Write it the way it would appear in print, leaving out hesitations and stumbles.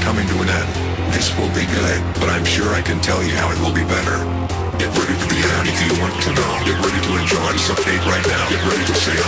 coming to an end. This will be good, but I'm sure I can tell you how it will be better. Get ready for the end if you want to know. Get ready to enjoy some fate right now. Get ready to say